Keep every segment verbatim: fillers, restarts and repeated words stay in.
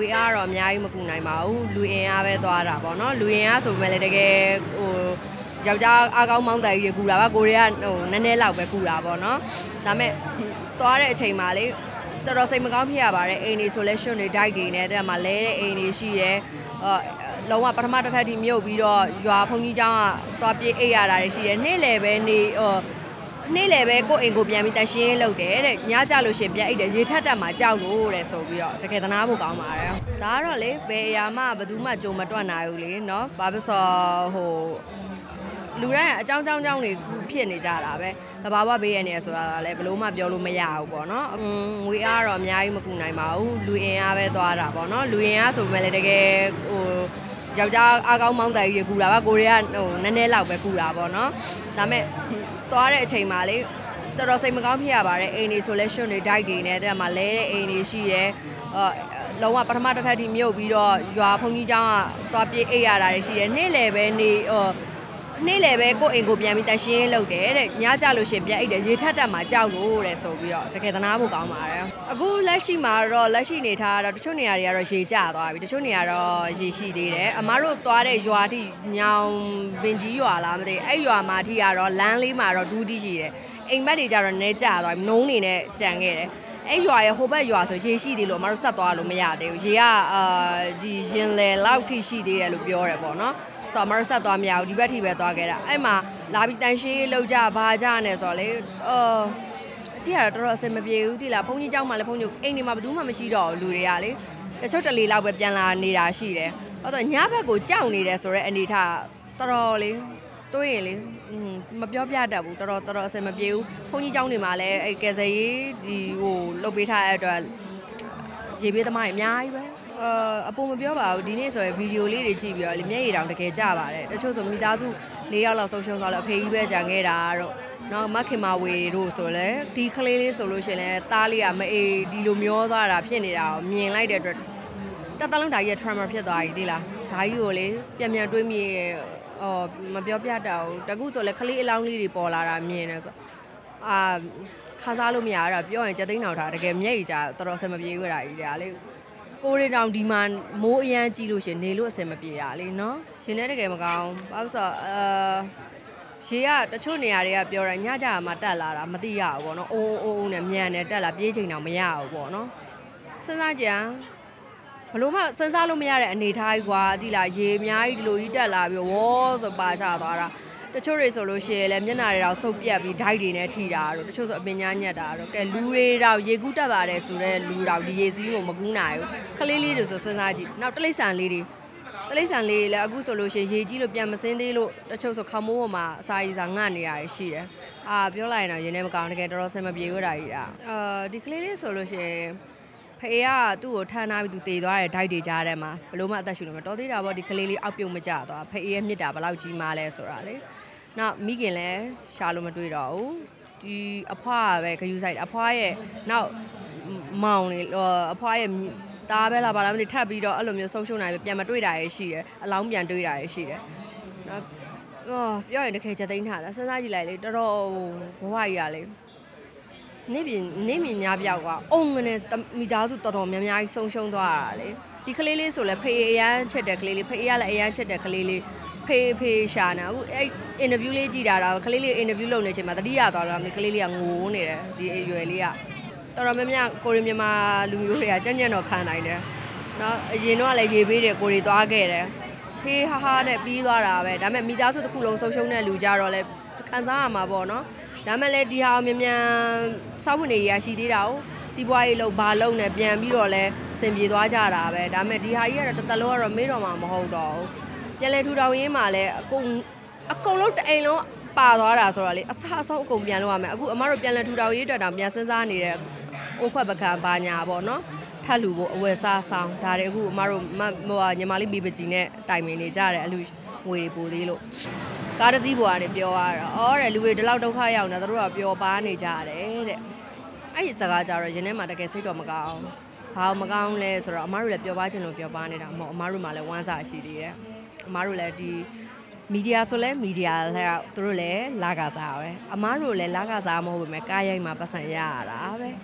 ငွေအားတော့အများကြီးမကူနိုင်ပါဘူးလူအင်အားပဲသွားတာပေါ့နော်လူအင်အားဆိုပေမဲ့လည်းတကယ်ဟိုယောက်ျားအားကောင်းမောင်းတိုင်ကြီးကူတာပါကိုရီးယားဟိုနည်းနည်းလောက်ပဲကူတာပေါ့နော်ဒါပေမဲ့သွားတဲ့အချိန်မှာလေတော်တော်စိတ်မကောင်းဖြစ်ရပါတယ်အိမ်တွေဆိုလဲရှင်တွေ diet တွေနဲ့တဲ့မှာလဲတဲ့အိမ်တွေရှိတယ်အော်လုံးဝပထမတစ်ထပ်ထိမြုပ်ပြီးတော့ရွာဖုန်ကြီးကျောင်းကသွားပြေးအိတ်ရတာတွေရှိတယ်နေ့လယ်ပဲနေဟိုနေ့လယ်ပဲကိုအိမ်ကိုပြန်ပြီးတရှင်းလုပ်တယ်တဲ့ညကြလို့ရှင်ပြန်အိတ်တယ်ရေထက်တက်မှာကြောက်လို့တဲ့ဆိုပြီးတော့တကယ်သနာဖို့ကောင်းပါတယ်ဒါကတော့လေဘယ်အရာမှဘယ်သူမှကြုံမတွက်နိုင်ဘူးလေနော်ဘာဖြစ်ဆိုဟိုလူတိုင်းအကြောင်းကြောင်းကြောင်းတွေဖြစ်နေကြတာပဲတဘာဝဘေးရနေဆိုတာလည်းဘယ်လို့မှပြောလို့မရဘူးပေါ့နော်ငွေအားတော့အများကြီးမကူနိုင်ပါဘူးလူအင်အားပဲသွားတာပေါ့နော်လူအင်အားဆိုပေမဲ့လည်းတကယ်ဟိုယောက်ျားအားကောင်းမောင်းတိုင်ကြီးကူတာပါကိုရီးယားဟိုနည်းနည်းလောက်ပဲကူတာပေါ့နော်ဒါပေမဲ့သွားတဲ့အချိန်မှာလေတော်တော်စိတ်မကောင်းဖြစ်ရပါတယ်အိမ်တွေဆိုလဲရှင်တွေ diet တွေနဲ့တဲ့မှာလဲတဲ့အိမ်တွေရှိတယ်အော်လုံးဝပထမတစ်ထပ်ထိမြုပ်ပြီးတော့ရွာဖုန်ကြီးကျောင်းကသွားပြေးအိတ်ရတာတွေရှိတယ်နေ့လယ်ပဲနေဟိုနေ့လယ်ပဲကိုအိမ်ကိုပြန်ပြီးတရှင်းလုပ်တယ်တဲ့ညကြလို့ရှင်ပြန်အိတ်တယ်ရေထက်တက်မှာကြောက်လို့တဲ့ဆိုပြီးတော့တကယ်သနာဖို့ကောင်းပါတယ်အခုလက်ရှိမှာတော့လက်ရှိနေထားတော့တချို့နေရာတွေကတော့ရေကျသွားပြီတချို့နေရာတော့ရေရှိသေးတယ်အမားတို့သွားတဲ့ရွာထိညောင်ပင်ကြီးရွာလားမသိအဲ့ရွာမှာထိကတော့လမ်းလေးမှာတော့ဒူးတီရှိတယ်အိမ်ဘက်တွေကြတော့နဲကျသွားပြီနှုံးနေနဲ့ကြံခဲ့တယ်အဲ့ရွာရဲ့ဟိုဘက်ရွာဆိုရေရှိသေးလို့အမားတို့ဆက်သွားလို့မရသေးဘူးရေကအာဒီရင်လေလောက်ထိရှိသေးတယ်လို့ပြောတယ်ပေါ့နော်ဆိုတော့မရဆက်သွားမရဘူးဒီဘက်ထိပဲသွားခဲ့တာအဲ့မှာလာပြီးတန်ရှင်းလောက်ကြဘာကြနဲ့ဆိုတော့လေအော်အကြည့်ရတော့တော်တော်အဆင်မပြေဘူးတိလားဘုန်းကြီးเจ้าမှလည်းဘုန်းကြီးအိမ်နေမှာဘယ်သူမှမရှိတော့ဘူးလူတွေကလေတချို့တလေလောက်ပဲပြန်လာနေတာရှိတယ်အဲ့တော့ညဘက်ကိုကြောက်နေတယ်ဆိုတော့အနေထားတော်တော်လေးတွေးရင်လေမပြောပြတတ်ဘူးတော်တော်တော်တော်အဆင်မပြေဘူးဘုန်းကြီးเจ้าတွေမှာလည်းအဲ့ကယ်ဆယ်ရေးဒီဟိုလုတ်ပေးထားတဲ့အတွက်ရေပေးသမားတွေအများကြီးပဲအပေါ်မပြောပါဘူးဒီနေ့ဆိုရင်ဗီဒီယိုလေးတွေကြည့်ပြီးတော့လေမျက်ရည်တောင်တကယ်ကျပါတယ်တချို့ဆိုမိသားစု၄ယောက်လောက်ဆုံးရှုံးသွားလို့အဖေကြီးပဲကြံခဲ့တာတော့နောက်မခင်မဝေတို့ဆိုလဲဒီကလေးလေးဆိုလို့ရှိရင်လဲသားလေးကမအေးဒီလိုမျောသွားတာဖြစ်နေတာကိုမြင်လိုက်တဲ့အတွက်တသက်လုံးဓာကြီး trauma ဖြစ်သွားပြီသိလားဓာကြီးကိုလေပြန်ပြန်တွေးမိအော်မပြောပြတတ်ဘူးတကူဆိုလဲကလေးအလောင်းလေးတွေပေါ်လာတာမြင်နေဆိုအာခါစားလို့မရတာပြောရင်ကြက်သိန်းထောင်ထားတကယ်မျက်ရည်ကျတော်တော်ဆင်မပြေခဲ့တာကြီးဒါလေကိုရီတောင်ဒီမှာမိုးအရန်ကြီးလို့ရှင်နေလို့အဆင်မပြေတာလေနော်ရှင်နဲ့တကယ်မကောင်းဘာလို့ဆိုတော့အာရေကတချို့နေရာတွေကပြောတာညကြမှာတက်လာတာမသိရဘူးပေါ့နော်အိုးအိုးအိုးနဲ့မြန်နဲ့တက်လာပြေးချိန်တော့မရဘူးပေါ့နော်စဉ်းစားကြံဘလို့မှစဉ်းစားလို့မရတဲ့အနေထားကြီးကွာဒီလားရေအများကြီးဒီလိုကြီးတက်လာပြီးဝေါ်ဆိုပါချသွားတာတချို့တွေဆိုလို့ရှိရင်လည်းမျက်နှာတွေတော့ဆုပ်ပြက်ပြီးဓာတ်တွေနဲ့ထိတာတို့တချို့ဆိုအပင်ညာညက်တာတို့ကဲလူတွေတော့ရေကူးတက်ပါတယ်ဆိုတော့လူတော့ဒီရေစည်းကိုမကူးနိုင်ဘူးခလေးလေးတွေဆိုစဉ်းစားကြည့်နောက်တလိမ့်ဆန်လေးတွေတလိမ့်ဆန်လေးလည်းအခုဆိုလို့ရှိရင်ရေကြီးလို့ပြန်မစင်းသေးလို့တချို့ဆိုခမိုးပေါ်မှာအစာရီစာငတ်နေရတယ်ရှိတယ်အာပြောလိုက်ရင်တော့ရင်ထဲမကောင်းတကယ်တော်တော်ဆင်မပြေရတာကြီးတာအာဒီကလေးလေးဆိုလို့ရှိရင်ဖေကသူ့ကိုထမ်းထားပြီးသူတည်သွားတဲ့ဓာတ်တွေကြားထဲမှာဘလို့မှအသက်ရှူလို့မတော်သေးတာပေါ့ဒီကလေးလေးအောက်ပြုတ်မကျသွားဖေရဲ့မြစ်တာဘလောက်ကြီးမားလဲဆိုတာလေနောက်မိခင်လည်းရှာလို့မတွေ့တော့ဘူးဒီအဖွားပဲခယူဆိုင်အဖွားရဲ့နောက်မောင်နေအဖွားရဲ့တားပဲလားဘာလားမသိထပ်ပြီးတော့အဲ့လိုမျိုးဆုံးရှုံးနိုင်ပဲပြန်မတွေ့တာရရှိတယ်အလောင်းပြန်တွေ့တာရရှိတယ်နော်အော်ပြောရင်တကယ်ချက်သိမ်းထားတာစဉ်းစားကြည့်လိုက်လေတော်တော်ဘဝကြီးရလေနေပြင်နေမြင်ညာပြောက်ကအုံငနဲ့မိသားစုတော်တော်များများကြီးဆုံးရှုံးသွားတာလေဒီကလေးလေးဆိုလဲဖေးအရန်ချက်တဲ့ကလေးလေးဖေးရလည်းအရန်ချက်တဲ့ကလေးလေးဖေးဖေးရှာနေအခုအဲ့အင်တာဗျူးလေးကြည့်တာတော့ကလေးလေးအင်တာဗျူးလုပ်နေချိန်မှာတတိယသွားတော့ကလေးလေးကငိုနေတယ်ဒီအရွယ်လေးကတော်တော်များများကိုရီမြန်မာလူမျိုးတွေကကြံ့ကြံ့တော့ခံနိုင်တယ်နော်အရင်တော့လည်းရေပေးတယ်ကိုရီသွားခဲ့တယ်ဖေးဟာဟာနဲ့ပြီးသွားတာပဲဒါပေမဲ့မိသားစုတစ်ခုလုံးဆုံးရှုံးတဲ့လူကြတော့လဲခံစားရမှာပေါ့နော်ဒါမဲ့လည်းဒီဟာအောင်မြန်မြန်စောင့်ဝင်နေရရှိသေးတာ哦စီးပွားရေးလုပ်ဘာလုပ်နဲ့ပြန်ပြီးတော့လဲအဆင်ပြေသွားကြတာပဲဒါမဲ့ဒီဟာကြီးကတော့တစ်သက်လုံးကတော့မေးတော့မှာမဟုတ်တော့ဘူးပြန်လဲထူထောင်ရေးမှာလဲအကုန်အကုန်လုံးတအိမ်လုံးပါသွားတာဆိုတော့လေအဆအဆုံးအကုန်ပြန်လုပ်ရမယ်အခုအမတို့ပြန်လဲထူထောင်ရေးအတွက်တောင်ပြန်စဉ်းစားနေတဲ့အိုးခွက်ပကံဘာညာပေါ့နော်ထပ်လူဖို့အဝယ်စားဆောင်ဒါတွေအခုအမတို့ဟိုညီမလေးဘီပကြီးနဲ့တိုင်ပင်နေကြတယ်အလူငွေတွေပို့သေးလို့ကားတစ်စီးပေါ်ကနေပြောရတာအော်တဲ့လူတွေဒီလောက်ဒုက္ခရောက်နေတာတို့ကပျော်ပါနေကြတယ်တဲ့အဲ့ဒီစကားကြတော့ရင်းထဲမှာတကယ်စိတ်တော့မကောင်းဘာမကောင်းလဲဆိုတော့အမားတို့လည်းပျော်ပါခြင်းလို့ပျော်ပါနေတာမဟုတ်အမားတို့မှလည်းဝမ်းစာရှိသေးတယ်အမားတို့လည်းဒီမီဒီယာဆိုလဲမီဒီယာလည်းသူတို့လည်းလာကစားပဲအမားတို့လည်းလာကစားမဟုတ်ပေမဲ့ကားရိုက်မှာပတ်စံရရတာပဲ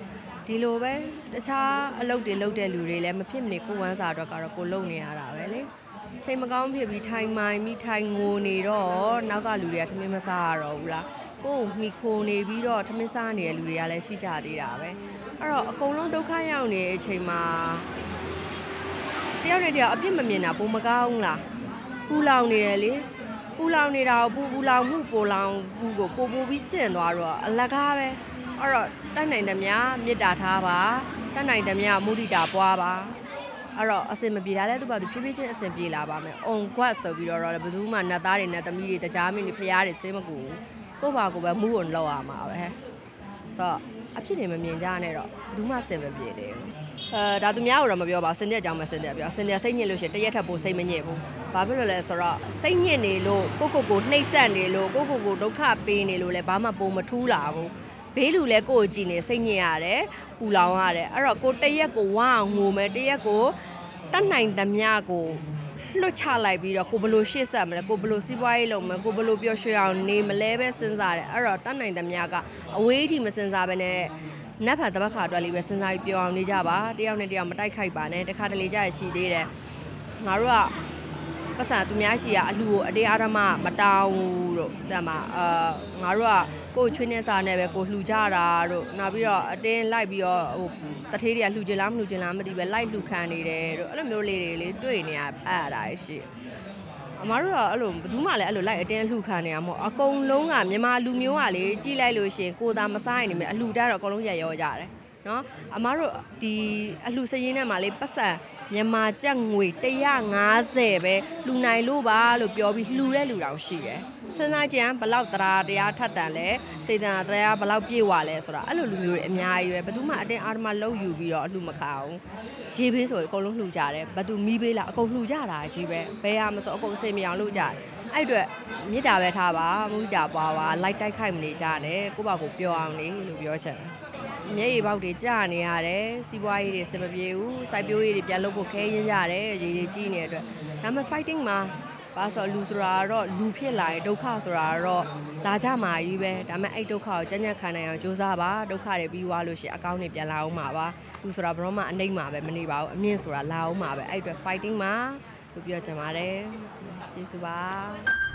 ဒီလိုပဲတခြားအလုပ်တွေလုပ်တဲ့လူတွေလည်းမဖြစ်မနေကိုဝမ်းစာတော့ကတော့ကိုလုံနေရတာပဲလေစိတ်မကောင်းဖြစ်ပြီးထိုင်မိုင်းပြီးထိုင်ငိုနေတော့နောက်ကလူတွေကထမင်းမစားရတော့ဘူးလားကိုမိခိုနေပြီးတော့ထမင်းစားနေတဲ့လူတွေကလည်းရှိကြသေးတာပဲအဲ့တော့အကုန်လုံးဒုက္ခရောက်နေတဲ့အချိန်မှာတယောက်နဲ့တယောက်အပြစ်မမြင်တာပုံမကောင်းလားပူလောင်နေတယ်လေပူလောင်နေတာကိုပူပူလောင်မှုပူလောင်ပူကိုပို့ပို့ပြီးဆင့်သွားတော့အလကားပဲအဲ့တော့တတ်နိုင်သမျှမေတ္တာထားပါတတ်နိုင်သမျှမုဒိတာပွားပါအဲ့တော့အစင်မပြေတာလဲသူ့ဘာသူဖြည်းဖြည်းချင်းအစင်ပြေလာပါမယ်။အုံခွတ်ဆိုပြီးတော့ဘယ်သူမှနတ်သားတွေနဲ့သမီးတွေတကြားမင်းတွေဖျားတွေစင်းမကူကိုယ့်ဘာကိုပဲမူးအောင်လောက်ရမှာပဲ။ဆိုတော့အဖြစ်တွေမမြင်ကြနဲ့တော့ဘယ်သူမှစင်မပြေတယ်။အဲဒါသူများကတော့မပြောပါဘူးစင်တဲ့အကြောင်းမှစင်တဲ့ပြောစင်တဲ့စိတ်ညစ်လို့ရှိရင်တရက်ထပ်ပိုစိတ်မညစ်ဘူး။ဘာဖြစ်လို့လဲဆိုတော့စိတ်ညစ်နေလို့ကိုကိုကိုနှိပ်စက်နေလို့ကိုကိုကိုဒုက္ခပေးနေလို့လဲဘာမှပုံမထူးလာဘူး။ဘေးလူလဲကိုကိုကြည့်နေစိတ်ညစ်ရတယ်ပူလောင်ရတယ်အဲ့တော့ကိုတရက်ကိုဝအောင်ငိုမယ်တရက်ကိုတတ်နိုင်သမျှကိုလွတ်ချလိုက်ပြီးတော့ကိုဘလို့ရှေ့ဆက်မလဲကိုဘလို့စီးပွားရေးလုပ်မလဲကိုဘလို့ပျော်ရွှင်အောင်နေမလဲပဲစဉ်းစားတယ်အဲ့တော့တတ်နိုင်သမျှကအဝေးအထိမစဉ်းစားဘဲနဲ့နတ်ဖတ်တပတ်ခါအတွက်လေးပဲစဉ်းစားပြီးပျော်အောင်နေကြပါတယောက်နဲ့တယောက်မတိုက်ခိုက်ပါနဲ့တခါတလေကြာရရှိသေးတယ်ငါတို့ကပတ်စံသူများရှိရအလှကိုအတေးအားဓမ္မမတောင်းဘူးတို့တဲ့မှာအာငါတို့ကကိုယ်ချွေးနေစားနဲ့ပဲကိုလှူကြတာတို့နောက်ပြီးတော့အတင်းလိုက်ပြီးတော့ဟိုတထေးတွေကလှူချင်လားမလှူချင်လားမသိပဲလိုက်လှူခံနေတယ်တို့အဲ့လိုမျိုးလေးတွေလေတွေ့နေရဖတ်ရတာရှိအမားတို့ကအဲ့လိုဘယ်သူမှလည်းအဲ့လိုလိုက်အတင်းလှူခံနေရမဟုတ်အကုန်လုံးကမြန်မာလူမျိုးကလေကြည့်လိုက်လို့ရှိရင်ကိုသာမစားရင်နေမယ်အလှူတန်းတော့အကုန်လုံးရရောကြတယ်နော်အမားတို့ဒီအလှူစရင်းထဲမှာလေပတ်စံမြန်မာကျပ်ငွေone hundred fiftyပဲလှူနိုင်လို့ပါလို့ပြောပြီးလှူတဲ့လူတောင်ရှိတယ်စဉ်းစားကြည့်ဘလောက်တရားတရားထက်တန်လဲစေတနာတရားဘလောက်ပြည့်ဝလဲဆိုတာအဲ့လိုလူမျိုးတွေအများကြီးပဲဘယ်သူမှအတင်းအာဓမလှုပ်ယူပြီးတော့အလှမခအောင်ရေးပေးဆိုရင်အကုန်လုံးလှူကြတယ်ဘယ်သူမီးပေးလားအကုန်လှူကြတာကြီးပဲဘယ်ဟာမဆိုအကုန်အစိမ်မအောင်လှူကြတယ်အဲ့အတွက်မေတ္တာပဲထားပါမုဒိတာပွားပါလိုက်တိုက်ခိုက်မနေကြနဲ့ကိုယ့်ဘာကိုပြောအောင်လေလို့ပြောချင်တယ်မျက်ရည်ပေါက်တွေကြာနေရတယ်စီးပွားရေးတွေစမပြေဘူးစိုက်ပျိုးရေးတွေပြန်လုပ်ဖို့ခဲရင်းကြတယ်ရေတွေကြီးနေတဲ့အတွက်ဒါပေမဲ့ fighting မှာဘာဆိုလူဆိုတာတော့လူဖြစ်လာရင်ဒုက္ခဆိုတာတော့လာကြမှာကြီးပဲဒါပေမဲ့အဲ့ဒုက္ခကိုကြံ့ကြံ့ခံနိုင်အောင်ကြိုးစားပါဒုက္ခတွေပြီးသွားလို့ရှိရင်အကောင်းတွေပြန်လာအောင်မှာပါလူဆိုတာဘယ်တော့မှအနှိမ့်မှာပဲမနေပါဘူးအမြင့်ဆိုတာလာအောင်မှာပဲအဲ့အတွက် fighting မှာလို့ပြောချင်ပါတယ်ကျေးဇူးပါ